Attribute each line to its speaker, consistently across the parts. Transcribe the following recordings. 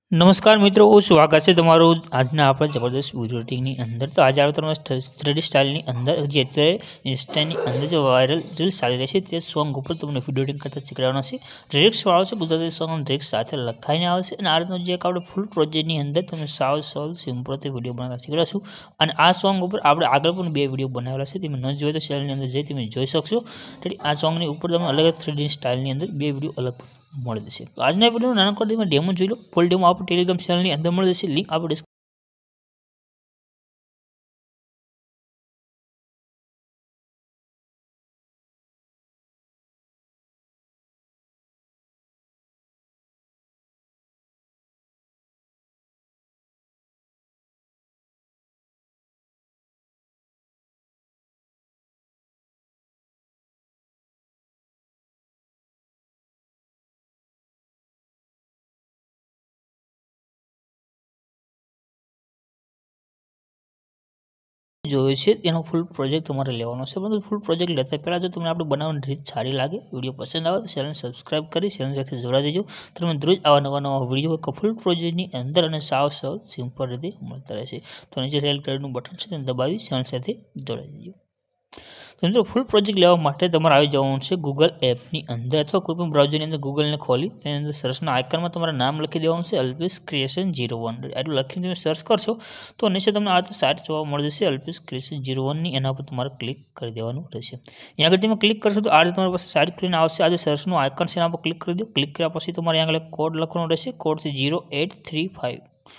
Speaker 1: नमस्कार मित्रों, स्वागत है तमारो आजना आप जबरदस्त वीडियो एडिटिंग अंदर। तो आज आप थ्री स्टाइल अंदर जे इंस्टा अंदर जो वायरल रील्स चाली रही है सॉन्ग पर तमने वीडियो एडिटिंग करता शीखवाना है। लिरिक्स वाळो छे गुजराती सॉन्ग लिरिक्स साथे लखाईने आवे छे अने आ रीतनो जे आपणे फूल प्रोजेक्ट अंदर तमने साव सरल सिंपल विडियो बनावता शीखवाडीशुं। अने आ सॉन्ग पर आपणे आगळ पण बे विडियो बनावेला छे, तमे न जोयो तो चेनल अंदर जई तमे जोई शकशो। आ सॉन्ग ऊपर तमने अलग 3D स्टाइल अंदर बे विडियो अलग मळी जशे। तो आजना विडियो नानकड़ी में डेमो जोई लो। फूल डेमो आप टेलिग्राम चैनल ની અંદર મળી જશે। લિંક આપણે જોયો છે એનો ફૂલ પ્રોજેક્ટ તમારે લેવાનો છે। પરંતુ ફૂલ પ્રોજેક્ટ લેતા પહેલાં જો તમને આપણે બનાવવાની રીત સારી લાગે, વિડીયો પસંદ આવે તો ચેનલ સબસ્ક્રાઇબ કરી ચેનલ સાથે જોડાઈ દેજો। તમને દરરોજ આવા નવા વિડીયો ફૂલ પ્રોજેક્ટની અંદર અને સાવ સરળ સિમ્પલ રીતે મળતા રહેશે। તો નીચે રેડ કલરનું બટન છે તેને દબાવી ચેનલ સાથે જોડાઈ દેજો। तो मित्रों फूल प्रोजेक्ट लेवा माटे तमारे आई जवानुं छे गूगल एप नी अंदर अथवा कोईपण ब्राउजर नी अंदर गूगल ने खोली तेनी अंदर सर्चना आइकन में तमारे नाम लखी देवानुं छे अल्पेश क्रिएशन 01। एटलुं लखीने तमे सर्च करशो तो नीचे तमने आ रीते साइट जोवा मळी जशे अल्पेश क्रिएशन 01 नी एना पर तमारे क्लिक कर देवानुं रहेशे। अहीं आगळ तमे क्लिक करशो तो आ रीते तमारी पासे साइट खुलीने आवशे। आ जे सर्चनुं आइकन छे एना पर क्लिक करी दो। क्लिक कर्या पछी तमारे आगळ एक कोड लखવાનો रहेशे। कोड छे 0835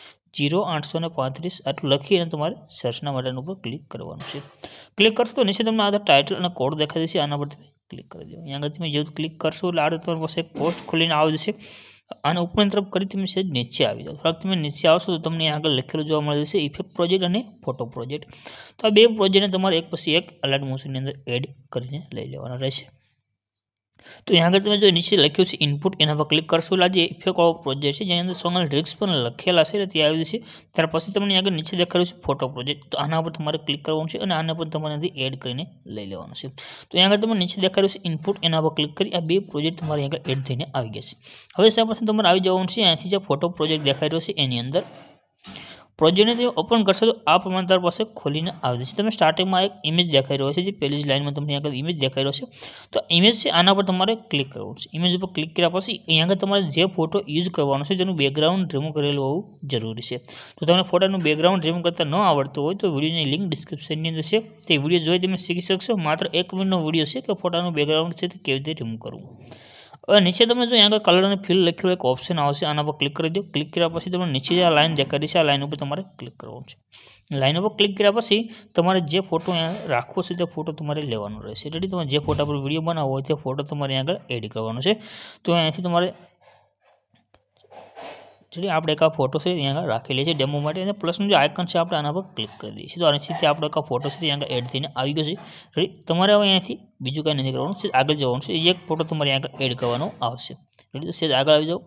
Speaker 1: 0835 आटलुं लखी अने तमारे सर्चना बटन पर क्लिक करवानुं छे। क्लिक करशो तो नीचे तमने आ टाइटल अने कोड देखाई देशे। आना पर तमे क्लिक करी दो। अहीं आगळ तमे जो क्लिक करशो એટલે આ રીતે તમારી પાસે એક પોસ્ટ ખુલીને આવી જશે। आने ऊपर तरफ करी तमे सेज नीचे આવી जाओ। થોડાક તમે નીચે આવશો તો તમને આગળ લખેલું જોવા મળી જશે ઇફેક્ટ પ્રોજેક્ટ અને ફોટો પ્રોજેક્ટ। તો આ બે પ્રોજેક્ટને તમારે એક પછી એક અલાઇટ મોશનની અંદર એડ કરીને લઈ લેવાના રહેશે। तो यहाँ आगे जो नीचे लख्यु है इनपुट एना पर क्लिक करशो એટલે જે ઇફેક્ટ वाळो प्रोजेक्ट है जेनी अंदर सॉन्ग लिरिक्स पण लखेला छे ते આવી जशे। त्यार पछी तमने आगे नीचे देखाड्युं छे फोटो प्रोजेक्ट। तो आना पर तमारे क्लिक करवानुं छे अने आने पर तमारे एड કરીને લઈ લેવાનું છે। तो यहाँ आगे तमने नीचे देखाड्युं छे इनपुट एना पर क्लिक करी आ बे प्रोजेक्ट तमारे आगे एड थईने આવી ગયા છે। હવે સાહેબ પછી તમારે આવી જવાનું છે અહીંથી જે फोटो प्रोजेक्ट देखाई રહ્યો છે એની અંદર प्रोजेक्ट ने ओपन करशो तो आ प्रमाण तार पास खोलीने आवी जशे। तमे स्टार्टिंग में एक इमेज देखाई रह्यो छे जे पहली ज लाइन में तमने आगे इमेज देखाई रह्यो छे। तो इमेज छे आना पर तमारे क्लिक करवानुं छे। इमेज पर क्लिक कर्या पछी अहीं आगे तमारे जे फोटो यूज करवानो छे जेनुं बैकग्राउंड रिमूव करेलुं होवुं जरूरी छे। तो तमने फोटानुं बैकग्राउंड रिमूव करता न आवडतुं होय तो विडियोनी लिंक डिस्क्रिप्शन ની અંદર છે તે વિડિયો જોઈ તમે શીખી શકશો। मात्र 1 મિનિટનો વિડિયો છે કે फोटानुं बैकग्राउंड છે તે કેવી રીતે रिमूव करवुं। और नीचे तमे जो यहाँ कलर और फील लखेलुं एक ऑप्शन आवशे आना पर क्लिक करी दो। क्लिक कर्या पछी तमने नीचे जे लाइन देखाई छे आ लाइन पर तमारे क्लिक करवानुं छे। लाइन पर क्लिक कर्या पछी तमारे जे फोटो अहींया राखवो छे ते फोटो तमारे लेवानो रहेशे। એટલે તમે જે फोटा पर विडियो बनावो होय ते फोटो तमारे આગળ एड करवानो छे। तो અહીંયાથી તમારે चलिए આપણે એક फोटो से यहाँ राखी लीजिए डेमो माटे અને प्लसનું જે આઇકન છે આપણે આના પર ક્લિક કરી દઈએ છીએ। તો આનાથી આપણો એક फोटो છે यहाँ એડ થઈને આવી ગયો છે। રેડી તમારે હવે અહીંયાથી બીજું કંઈ નથી કરવાનું છે, આગળ જવાનું છે। એક फोटो તમારે यहाँ એડ કરવાનો આવશે। રેડી તો સેજ આગળ આવી જાઓ।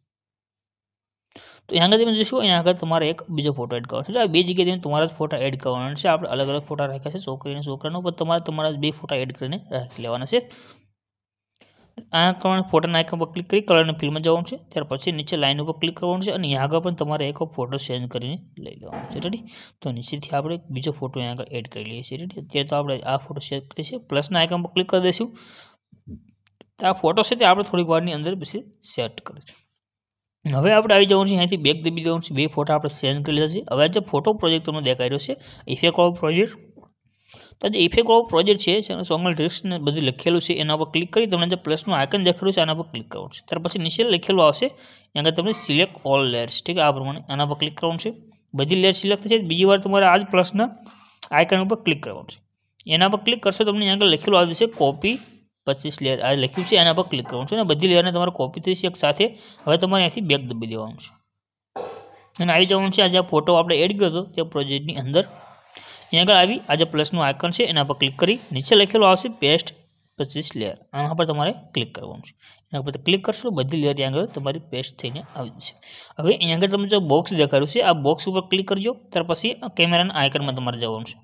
Speaker 1: तो यहाँ તમે જોશો અહીંયા આગળ તમારે એક બીજો फोटो एड કરવાનો છે। એટલે આ બે જગ્યાએ તમે તમારા જ फोटो एड કરવાના છે। આપણે અલગ અલગ फोटो રાખ્યા છે છોકરી અને છોકરાનો, પણ તમારે તમારા બે फोटो एड કરીને રાખી લેવાના છે। आ करवाना फोटा आइकन पर क्लिक करी कलर ने फिल्म जवानुं छे। त्यार पछी नीचे लाइन पर क्लिक करवानुं छे अने यहाँ आगळ पण तमारे एक फोटो चेन्ज करीने लई लेवानो छे। रेडी तो नीचेथी आपणे बीजो फोटो यहाँ आगळ एड करी लईए छीए। रेडी अत्यारे तो आपणे आ फोटो सेट करीए छीए। प्लसना आइकन पर क्लिक करी दईशुं तो आ फोटो छे ते आपणे थोड़ी वारनी अंदर बेसी सेट करीशुं। हवे आपणे આવી જવાનું છે અહીંથી બેક દબી દેવાનું છે। બે फोटा आपणे चेन्ज કરી લીધા છે। હવે જે फोटो प्रोजेक्ट તમને દેખાઈ રહ્યો છે ઇફેક્ટ વાળો પ્રોજેક્ટ, तो जो इफेक्ट वाळो प्रोजेक्ट है सॉन्ग लिरिक्स ने बधुं लखेलुं छे एना पर क्लिक करी तमने जे प्लसनुं आइकन देखाड्युं छे आना पर क्लिक करवानुं छे। त्यार पछी नीचे लखेलुं आवशे यहाँ तमने सिलेक्ट ऑल लेयर्स। ठीक है, आ प्रमाणे आना पर क्लिक करवानुं छे। बधी लेयर सिलेक्ट थशे। बीजी वार तमारे आ ज प्लसना आइकन पर क्लिक करवानुं छे। एना पर क्लिक करशो तमने यहाँ लखेलुं आवी जशे कॉपी 25 लेयर आ लख्युं छे एना पर क्लिक करवानुं छे। बधी लेयरने तमारे कॉपी थई जशे एक साथे। हवे तमारे અહીંથી બેક દબાવી દેવાનું છે અને આવી જવાનું છે। આ જે फोटो આપણે एड કર્યો હતો તે પ્રોજેક્ટની અંદર यहाँ आगे आवी आज प्लसનું आइकन है एना पर क्लिक करी नीचे लखेलुं आवशे पेस्ट 25 लेयर आना पर तमारे क्लिक करवानुं छे। एना पर क्लिक करशो बधी लेयर यहाँ आगे तमारी पेस्ट थईने आवी जशे। हवे अहीं आगे तमने जो बॉक्स देखाड्युं छे आ बॉक्स पर क्लिक करजो। त्यार पछी कैमराना आइकन में तमारे जवानुं छे।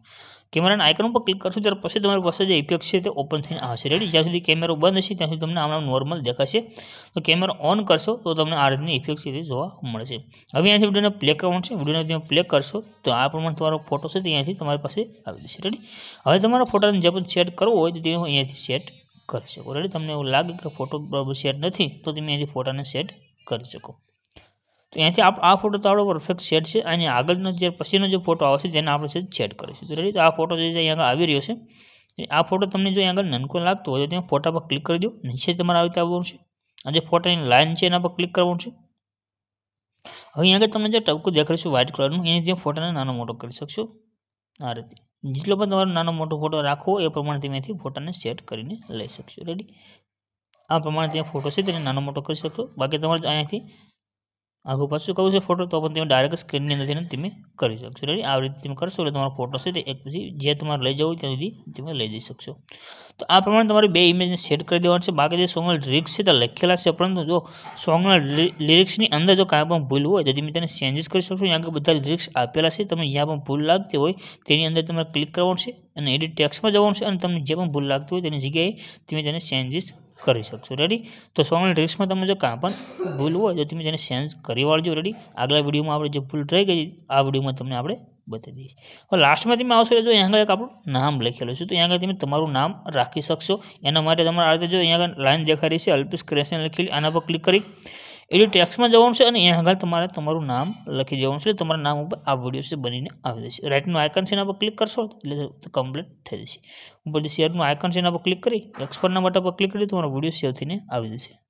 Speaker 1: કેમેરાના આઇકન ઉપર ક્લિક કરશો ત્યાર પછી તમારી પાસે જે ઇફેક્ટ છે તે ઓપન થઈને આવશે. રેડી. જ્યાં સુધી કેમેરો બંધ હશે ત્યાં સુધી તમને આમ નોર્મલ દેખાશે. તો કેમેરો ઓન કરશો તો તમને આ રીતની ઇફેક્ટ છે તે જોવા મળશે. હવે અહીંયાથી વિડીયોને પ્લે કરવાનું છે. વિડીયોને તમે પ્લે કરશો તો આ પ્રમાણે તમારો ફોટો છે તે અહીંયાથી તમારી પાસે આવી જશે. રેડી. હવે તમારા ફોટાને જે પણ સેટ કરવો હોય તો તે અહીંયાથી સેટ કરી શકો. રેડી. તમને એવું લાગે કે ફોટો બરાબર સેટ નથી તો તમે અહીંયાથી ફોટાને સેટ કરી શકો. તો અહીંયાથી આ ફોટો તો આપણો પરફેક્ટ સેટ છે અને આગળનો જે પછીનો જે ફોટો આવશે તેને આપણે સેટ કરીશું. તો રેડી. તો આ ફોટો જે છે અહીંયા આગળ આવી રહ્યો છે. આ ફોટો તમને જો આગળ નનકો લાગતો હોય તો તમે ફોટા પર ક્લિક કરી દો. નીચે તમારે આવી રીતે આવવાનું છે. આ જે ફોટાની લાઈન છે એના પર ક્લિક કરવાનું છે. હવે અહીંયા આગળ તમને જે ટપકું દેખાડીશું વ્હાઇટ કલરનું એની જે ફોટાને નાનો મોટો કરી શકશો આ રીતે. જેટલો પણ તમારો નાનો મોટો ફોટો રાખવો એ પ્રમાણે તમે અહીંથી ફોટાને સેટ કરીને લઈ શકશો. રેડી. આ પ્રમાણે ત્યાં ફોટો છે તેને નાનો મોટો કરી શકશો. બાકી તમારે અહીંયાથી આગળ પાછું કરવું છે ફોટો તો પણ તમે ડાયરેક્ટ સ્ક્રીનની અંદર તમે કરી શકશો. રેડી. આવી રીતે તમે કરશો એટલે તમારો ફોટો છે તે એક પછી જે તમારે લઈ જવું ત્યાં સુધી તમે લઈ જઈ શકશો. તો આ પ્રમાણે તમારે બે ઇમેજને સેટ કરી દેવાનું છે. બાકી જે સોંગના લિરિક્સ છે તે લખેલા છે પરંતુ જો સોંગના લિરિક્સની અંદર જો કાંઈ પણ ભૂલ હોય તો તમે તેને ચેન્જીસ કરી શકશો. અહીંયા આગળ બધા લિરિક્સ આપેલા છે. તમે જ્યાં પણ ભૂલ લાગતી હોય તેની અંદર તમારે ક્લિક કરવાનું છે અને એડિટ ટેક્સ્ટમાં જવાનું છે અને તમને જે પણ ભૂલ લાગતી હોય તેની જગ્યાએ તમે તેને ચેન્જીસ કરી શકશો. રેડી. તો સોંગના લિરિક્સમાં તમે જો કાંઈ પણ ભૂલ હોય તો તમે તેને ચેન્જ કરી વાળજો. રેડી. આગલા વિડીયોમાં આપણે જે ભૂલ રહી ગઈ આ વિડીયોમાં તમને આપણે બતાવી દઈશ. હવે લાસ્ટમાં તમે આવશો જો અહીંયા આગળ એક આપણું નામ લખેલું છે તો અહીંયા આગળ તમે તમારું નામ રાખી શકશો. એના માટે તમારે આ રીતે જો અહીંયા આગળ લાઈન દેખાઈ રહી છે અલ્પેશ ક્રિએશન લખેલી આના પર ક્લિક કરી એડિટ ટેક્સ્ટમાં જવાનું છે અને અહીંયા આગળ તમારે તમારું નામ લખી દેવાનું છે. તમારા નામ ઉપર આ વિડીયો છે બનીને આવી જશે. રાઇટનું આઇકન છે એના પર ક્લિક કરશો એટલે કમ્પ્લીટ થઈ જશે. ઉપર જે શેરનું આઇકન છે એના પર ક્લિક કરી એક્સપોર્ટના બટન પર ક્લિક કરી તમારો વિડીયો સેવ થઈને આવી જશે.